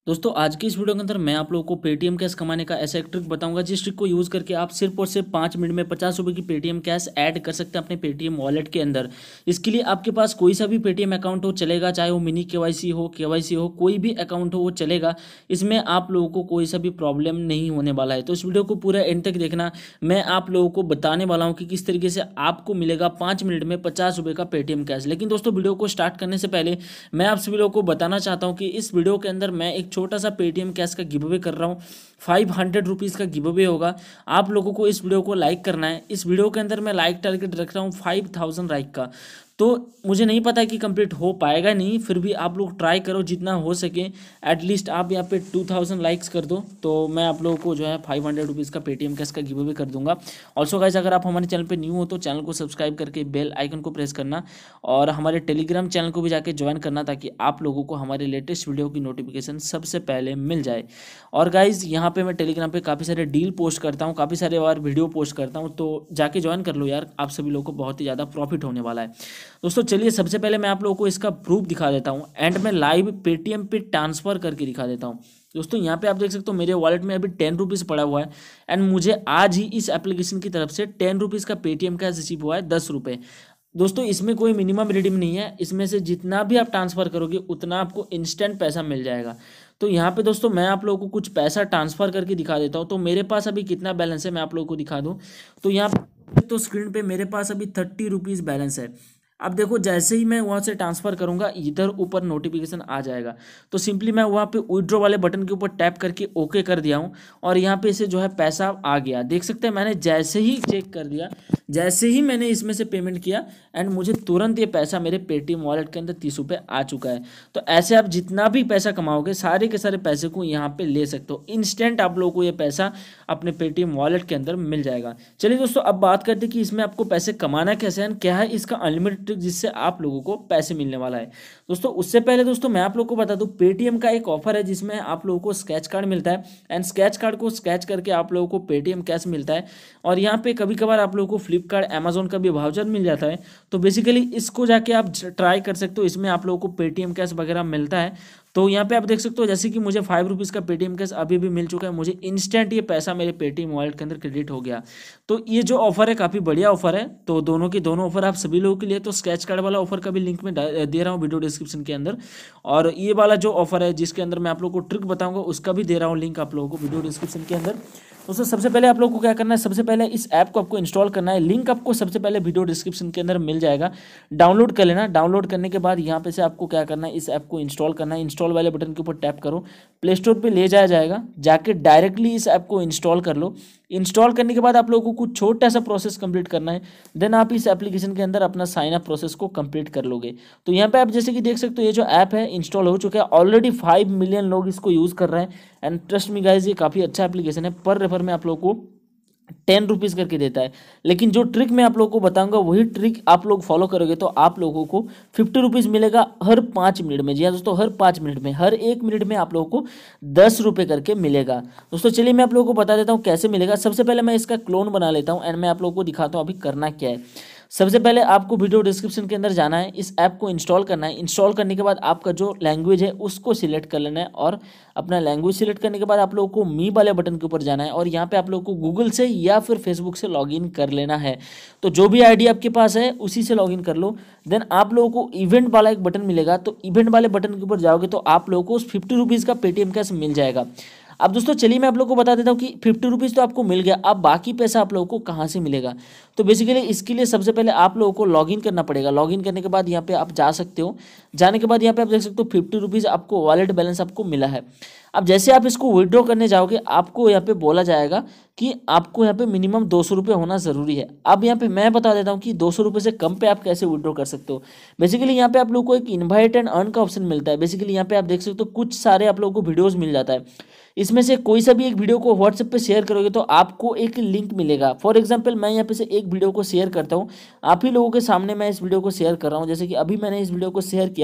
दोस्तों आज की इस वीडियो के अंदर मैं आप लोगों को पेटीएम कैश कमाने का ऐसा एक ट्रिक बताऊंगा जिस ट्रिक को यूज़ करके आप सिर्फ और सिर्फ 5 मिनट में 50 रुपये की पेटीएम कैश ऐड कर सकते हैं अपने पेटीएम वॉलेट के अंदर। इसके लिए आपके पास कोई सा भी पेटीएम अकाउंट हो चलेगा, चाहे वो मिनी केवाईसी हो, केवाईसी हो, कोई भी अकाउंट हो वो चलेगा। इसमें आप लोगों को कोई सा भी प्रॉब्लम नहीं होने वाला है, तो इस वीडियो को पूरा एंड तक देखना। मैं आप लोगों को बताने वाला हूँ कि किस तरीके से आपको मिलेगा 5 मिनट में 50 रुपये का पेटीएम कैश। लेकिन दोस्तों वीडियो को स्टार्ट करने से पहले मैं आप सभी लोगों को बताना चाहता हूँ कि इस वीडियो के अंदर मैं एक छोटा सा पेटीएम कैश का गिव अवे कर रहा हूँ। 500 रुपीज़ का गिव अवे होगा। आप लोगों को इस वीडियो को लाइक करना है। इस वीडियो के अंदर मैं लाइक टारगेट रख रहा हूँ 5000 लाइक का। तो मुझे नहीं पता कि कंप्लीट हो पाएगा नहीं, फिर भी आप लोग ट्राई करो जितना हो सके। एटलीस्ट आप यहाँ पे 2000 लाइक्स कर दो तो मैं आप लोगों को जो है 500 रुपीज़ का पेटीएम कैश का गिव अवे कर दूंगा। ऑल्सो गाइज, अगर आप हमारे चैनल पे न्यू हो तो चैनल को सब्सक्राइब करके बेल आइकन को प्रेस करना और हमारे टेलीग्राम चैनल को भी जाके ज्वाइन करना, ताकि आप लोगों को हमारे लेटेस्ट वीडियो की नोटिफिकेशन सबसे पहले मिल जाए। और गाइज, यहाँ पे मैं टेलीग्राम पे काफ़ी सारे डील पोस्ट करता हूँ, काफ़ी सारे और वीडियो पोस्ट करता हूँ, तो जाके ज्वाइन कर लो यार। आप सभी लोगों को बहुत ही ज़्यादा प्रॉफिट होने वाला है। दोस्तों चलिए सबसे पहले मैं आप लोगों को इसका प्रूफ दिखा देता हूँ एंड में लाइव पेटीएम पे ट्रांसफर करके दिखा देता हूँ। दोस्तों यहाँ पे आप देख सकते हो मेरे वॉलेट में अभी 10 रुपीज़ पड़ा हुआ है एंड मुझे आज ही इस एप्लीकेशन की तरफ से 10 रुपीज़ का पेटीएम कैश रिसीव हुआ है, 10 रुपये। दोस्तों इसमें कोई मिनिमम रिडीम नहीं है, इसमें से जितना भी आप ट्रांसफ़र करोगे उतना आपको इंस्टेंट पैसा मिल जाएगा। तो यहाँ पे दोस्तों मैं आप लोगों को कुछ पैसा ट्रांसफ़र करके दिखा देता हूँ। तो मेरे पास अभी कितना बैलेंस है मैं आप लोगों को दिखा दूँ। तो यहाँ पे तो स्क्रीन पे मेरे पास अभी 30 रुपीज़ बैलेंस है। अब देखो जैसे ही मैं वहाँ से ट्रांसफ़र करूँगा इधर ऊपर नोटिफिकेशन आ जाएगा, तो सिंपली मैं वहाँ पे विड्रॉ वाले बटन के ऊपर टैप करके ओके कर दिया हूँ और यहाँ पे से जो है पैसा आ गया। देख सकते हैं मैंने जैसे ही चेक कर दिया, जैसे ही मैंने इसमें से पेमेंट किया एंड मुझे तुरंत ये पैसा मेरे पेटीएम वॉलेट के अंदर 30 रुपये आ चुका है। तो ऐसे आप जितना भी पैसा कमाओगे सारे के सारे पैसे को यहाँ पे ले सकते हो। इंस्टेंट आप लोगों को ये पैसा अपने पेटीएम वॉलेट के अंदर मिल जाएगा। चलिए दोस्तों अब बात करते हैं कि इसमें आपको पैसे कमाना कैसे है, क्या है इसका अनलिमिटेड ट्रिक जिससे आप लोगों को पैसे मिलने वाला है। दोस्तों उससे पहले दोस्तों मैं आप लोगों को बता दूं, पेटीएम का एक ऑफर है जिसमें आप लोगों को स्क्रैच कार्ड मिलता है एंड स्क्रैच कार्ड को स्क्रैच करके आप लोगों को पेटीएम कैश मिलता है। और यहाँ पे कभी कभार आप लोगों को फ्लिपकार्ट अमेजोन का भी वाउचर मिल जाता है। तो बेसिकली इसको जाके आप ट्राई कर सकते हो, इसमें आप लोगों को पेटीएम कैश वगैरह मिलता है। तो यहाँ पे आप देख सकते हो जैसे कि मुझे 5 रुपीज़ का पेटीएम कैश अभी भी मिल चुका है, मुझे इंस्टेंट ये पैसा मेरे पेटीएम वॉलेट के अंदर क्रेडिट हो गया। तो ये जो ऑफर है काफ़ी बढ़िया ऑफर है। तो दोनों की दोनों ऑफर आप सभी लोगों के लिए, तो स्क्रैच कार्ड वाला ऑफर का भी लिंक मैं दे रहा हूँ वीडियो डिस्क्रिप्शन के अंदर, और ये वाला जो ऑफर है जिसके अंदर मैं आप लोगों को ट्रिक बताऊंगा उसका भी दे रहा हूँ लिंक आप लोगों को वीडियो डिस्क्रिप्शन के अंदर। दोस्तों सबसे पहले आप लोगों को क्या करना है, सबसे पहले इस ऐप को आपको इंस्टॉल करना है। लिंक आपको सबसे पहले वीडियो डिस्क्रिप्शन के अंदर मिल जाएगा, डाउनलोड कर लेना। डाउनलोड करने के बाद यहाँ पे से आपको क्या करना है, इस ऐप को इंस्टॉल करना है। इंस्टॉल वाले बटन के ऊपर टैप करो, प्ले स्टोर पे ले जाया जाएगा, जाके डायरेक्टली इस ऐप को इंस्टॉल कर लो। इंस्टॉल करने के बाद आप लोगों को कुछ छोटा सा प्रोसेस कंप्लीट करना है, देन आप इस एप्लीकेशन के अंदर अपना साइन अप प्रोसेस को कंप्लीट कर लोगे। तो यहाँ पे आप जैसे कि देख सकते हो ये जो ऐप है इंस्टॉल हो चुका है, ऑलरेडी 5 मिलियन लोग इसको यूज़ कर रहे हैं एंड ट्रस्ट मी गाइज ये काफ़ी अच्छा एप्लीकेशन है। पर रेफर में आप लोगों को 10 रुपीज़ करके देता है। लेकिन जो ट्रिक मैं आप लोगों को बताऊंगा वही ट्रिक आप लोग फॉलो करोगे तो आप लोगों को 50 रुपीज़ मिलेगा हर 5 मिनट में। जी हाँ दोस्तों, हर 5 मिनट में, हर 1 मिनट में आप लोगों को 10 रुपये करके मिलेगा। दोस्तों चलिए मैं आप लोगों को बता देता हूँ कैसे मिलेगा। सबसे पहले मैं इसका क्लोन बना लेता हूँ एंड मैं आप लोगों को दिखाता हूँ अभी करना क्या है। सबसे पहले आपको वीडियो डिस्क्रिप्शन के अंदर जाना है, इस ऐप को इंस्टॉल करना है। इंस्टॉल करने के बाद आपका जो लैंग्वेज है उसको सिलेक्ट कर लेना है और अपना लैंग्वेज सिलेक्ट करने के बाद आप लोगों को मी वाले बटन के ऊपर जाना है और यहाँ पे आप लोगों को गूगल से या फिर फेसबुक से लॉगिन कर लेना है। तो जो भी आईडी आपके पास है उसी से लॉगिन कर लो। देन आप लोगों को इवेंट वाला एक बटन मिलेगा, तो इवेंट वाले बटन के ऊपर जाओगे तो आप लोगों को उस 50 रुपीज़ का पेटीएम कैश मिल जाएगा। अब दोस्तों चलिए मैं आप लोगों को बता देता हूँ कि 50 रुपीज़ तो आपको मिल गया, अब बाकी पैसा आप लोगों को कहाँ से मिलेगा। तो बेसिकली इसके लिए सबसे पहले आप लोगों को लॉगिन करना पड़ेगा। लॉगिन करने के बाद यहाँ पे आप जा सकते हो, जाने के बाद यहाँ पे आप देख सकते हो 50 रुपीज़ आपको वॉलेट बैलेंस आपको मिला है। अब जैसे आप इसको विड्रॉ करने जाओगे आपको यहाँ पे बोला जाएगा कि आपको यहाँ पे मिनिमम 200 रुपये होना ज़रूरी है। अब यहाँ पे मैं बता देता हूँ कि 200 रुपये से कम पे आप कैसे विड्रॉ कर सकते हो। बेसिकली यहाँ पे आप लोग को एक इन्वाइट एंड अर्न का ऑप्शन मिलता है। बेसिकली यहाँ पे आप देख सकते हो कुछ सारे आप लोगों को वीडियोज़ मिल जाता है, इसमें से कोई सा भी एक वीडियो को व्हाट्सएप पे शेयर करोगे तो आपको एक लिंक मिलेगा। फॉर एग्जांपल मैं यहाँ पे से एक वीडियो को शेयर करता हूँ, आप ही लोगों के सामने मैं इस वीडियो को शेयर कर रहा हूँ। जैसे कि अभी मैंने इस वीडियो को शेयर किया,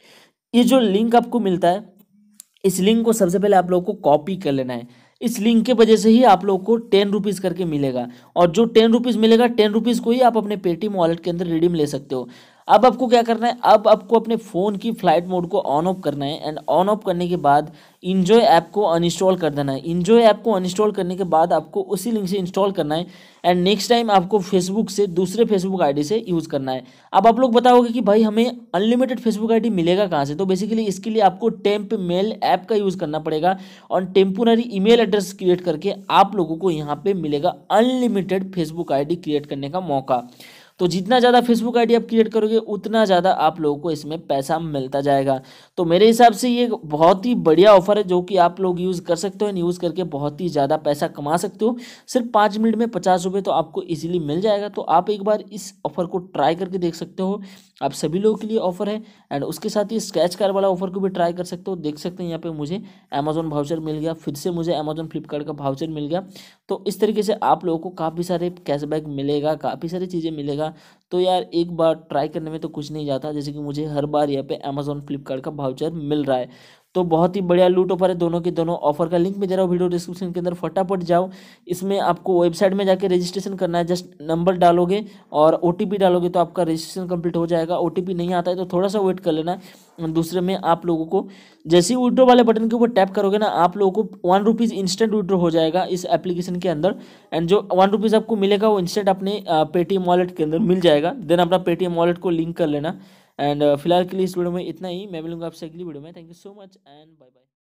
ये जो लिंक आपको मिलता है इस लिंक को सबसे पहले आप लोगों को कॉपी कर लेना है। इस लिंक के वजह से ही आप लोग को 10 रुपीज़ करके मिलेगा और जो 10 रुपीज़ मिलेगा 10 रुपीज़ को ही आप अपने पेटीएम वॉलेट के अंदर रिडीम ले सकते हो। अब आपको क्या करना है, अब आपको अपने फ़ोन की फ्लाइट मोड को ऑन ऑफ करना है एंड ऑन ऑफ करने के बाद इन्जॉय ऐप को अनइंस्टॉल कर देना है। इन्जॉय ऐप को अनइंस्टॉल करने के बाद आपको उसी लिंक से इंस्टॉल करना है एंड नेक्स्ट टाइम आपको फेसबुक से दूसरे फेसबुक आईडी से यूज़ करना है। अब आप लोग बताओगे कि भाई हमें अनलिमिटेड फेसबुक आईडी मिलेगा कहाँ से, तो बेसिकली इसके लिए आपको टेम्प मेल ऐप का यूज़ करना पड़ेगा और टेम्पोररी ईमेल एड्रेस क्रिएट करके आप लोगों को यहाँ पे मिलेगा अनलिमिटेड फेसबुक आईडी क्रिएट करने का मौका। तो जितना ज़्यादा फेसबुक आईडी आप क्रिएट करोगे उतना ज़्यादा आप लोगों को इसमें पैसा मिलता जाएगा। तो मेरे हिसाब से ये बहुत ही बढ़िया ऑफर है जो कि आप लोग यूज़ कर सकते हो, यूज़ करके बहुत ही ज़्यादा पैसा कमा सकते हो। सिर्फ 5 मिनट में 50 रुपये तो आपको इजीली मिल जाएगा। तो आप एक बार इस ऑफर को ट्राई करके देख सकते हो, आप सभी लोगों के लिए ऑफर है। एंड उसके साथ ही स्क्रैच कार्ड वाला ऑफर को भी ट्राई कर सकते हो। देख सकते हैं यहाँ पे मुझे अमेजोन वाउचर मिल गया, फिर से मुझे अमेजोन फ्लिपकार्ट का वाउचर मिल गया। तो इस तरीके से आप लोगों को काफ़ी सारे कैशबैक मिलेगा, काफ़ी सारी चीज़ें मिलेगा। तो यार एक बार ट्राई करने में तो कुछ नहीं जाता, जैसे कि मुझे हर बार यहाँ पे अमेजोन फ्लिपकार्ट का वाउचर मिल रहा है। तो बहुत ही बढ़िया लूट ऑफर है, दोनों के दोनों ऑफर का लिंक मैं दे रहा हूँ वीडियो डिस्क्रिप्शन के अंदर, फटाफट जाओ। इसमें आपको वेबसाइट में जाके रजिस्ट्रेशन करना है, जस्ट नंबर डालोगे और ओटीपी डालोगे तो आपका रजिस्ट्रेशन कंप्लीट हो जाएगा। ओटीपी नहीं आता है तो थोड़ा सा वेट कर लेना। दूसरे में आप लोगों को जैसे ही विड्रॉ वाले बटन के ऊपर टैप करोगे ना, आप लोगों को 1 रुपीज़ इंस्टेंट विड्रॉ हो जाएगा इस एप्लीकेशन के अंदर। एंड जो 1 रुपीज़ आपको मिलेगा वो इंस्टेंट अपने पेटीएम वॉलेट के अंदर मिल जाएगा। देन अपना पेटीएम वॉलेट को लिंक कर लेना। एंड फिलहाल के लिए इस वीडियो में इतना ही, मैं मिलूंगा आपसे अगली वीडियो में। Thank you so much and bye bye.